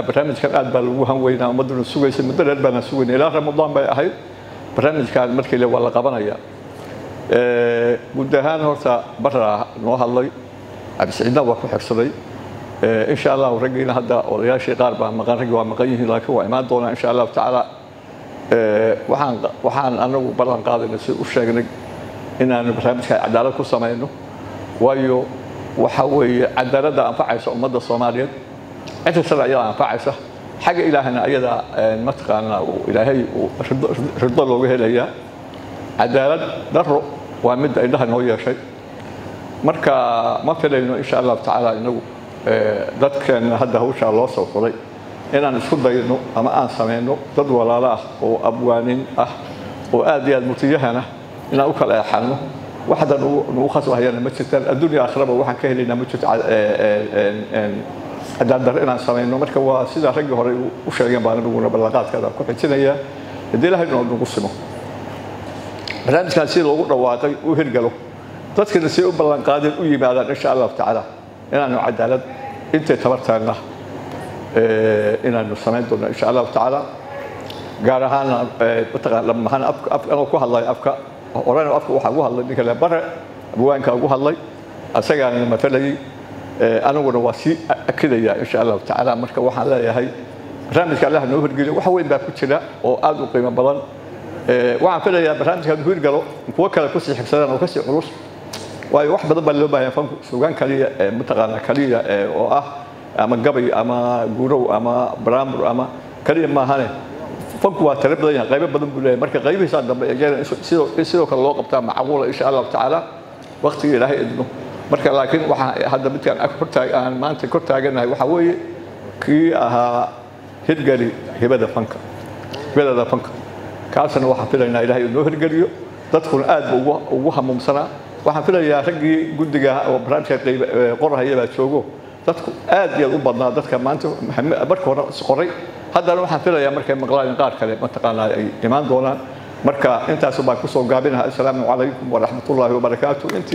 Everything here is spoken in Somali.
barnaamijkan aad baa lagu hanweynaa ummaduna sugaysa muddo dheer baan sugaynay ilaa Ramadaan bay ahayd barnaamijkan markii la wada qabanaya guud ahaan horta barra noo hadlay absiidna waa ku xirsaday insha Allah ragayna hadda odayaashii qaar baa maqan rag waa maqan yihiin laakiin waa imaan doona insha Allah taala waxaan anagu ballan qaadayna si u sheegnay inaan barnaamijka cadaalad ku sameeyno waayo waxa weeye cadaaladda anfacaysa ummadda Soomaaliyeed inta sharciga anfacaysa xaga ilaahna ayada matqaana ilaahay riddo looga helaya cadaalad daro waa mid indhaha noo yeeshay marka ma filayno insha Allah taala inagu dadkeena hadda hawsha loo soo furay inaan isku dayno ama aan sameeyno dad walaalo ah oo abwaanin ah oo aad iyo aad mutiyahana inaan u kala xalno waxdan uu khasbahayna ma jirtaan adduunyo aakhiraba waxaan ka helaynaa ma jirto cadaalad inaan sameeyno marka waa sida rag hore u sheegeen baan anaguna ballanqaadkada ku xijinaya hadii ilaahay nagu simo barnaamijkan si loogu dhawaaqay uu hirgalo dadkana si u ballanqaadeen u yimaadaan insha Allah taala inaanu cadaalad inta tabartaana inaanu sameyn doono insha Allah taala gaar ahaan mataqaan afka ku hadlay afka orana afka waxa ugu hadlay ninka la bare abwaanka ugu hadlay asagana matalay anaguna waa si akidaya insha Allah taala marka waxaan leeyahay barnaamijka Allah noo hirgeliyo waxa weyn baa ku jira oo aad u qiimo badan waxaan filayaa barnaamijka hirgalo kuwa kale ku sii xigsadaan oo ka sii culus waayo wax badan baa loo baahan fanku suugaan kaliya mataqaana kaliya oo ah ama gabay ama guurow ama baraambur ama kaliya ma ahane fanku waa tare badan yahay qaybo badan buu leeyahay marka qaybihiisa dambe sidoo kale loo qabtaa macquul insha Allah taala waqtiga ilaahay idno marka laakiin waxa hadda midkan aan maanta kor taaganahay waxa weeye kii ahaa hirgali hibada fanka kaasna waxa filaynaa ilaahay inoo hirgaliyo dadkuna aad ugu hamuumsanaa waxaan filayaa raggii guddiga oo barnaamijka qorahaya baa joogo dadku aad iyo u badnaa dadka maanta marka hore qoray haddana waxaan filayaa markay maqlaan qaar kale mataqaanaa ay imaan doonaan marka intaas baan ku soo gaabinahay assalaamu calaykum wa rahmatullaahi wa barakaatuh